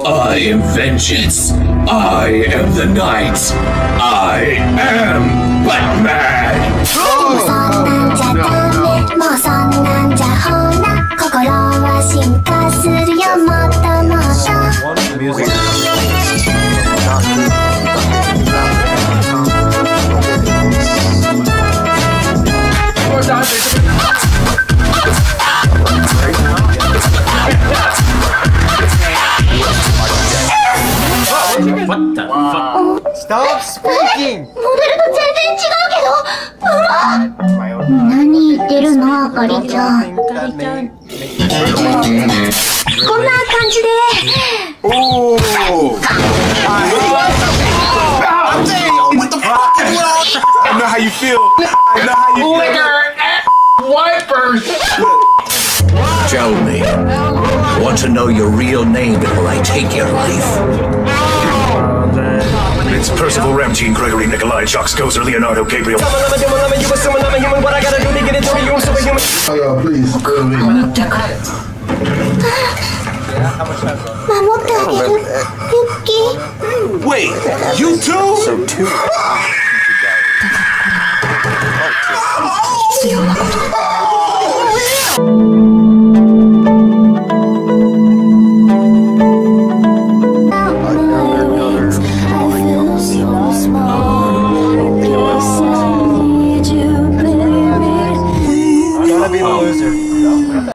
I am vengeance. I am the night. I am Batman. What the fuck? Stop speaking! モデルと全然違うけど、何言ってるの、あかりちゃん。こんな感じで。 Oh! What the fuck? I know how you feel. I know how you feel. Wipers! Tell me, I want to know your real name before I take your life. It's Percival Ramjean, Gregory Nikolai, Chuck Scozer, Leonardo Gabriel. Oh, yeah, please. Wait, you too? So too.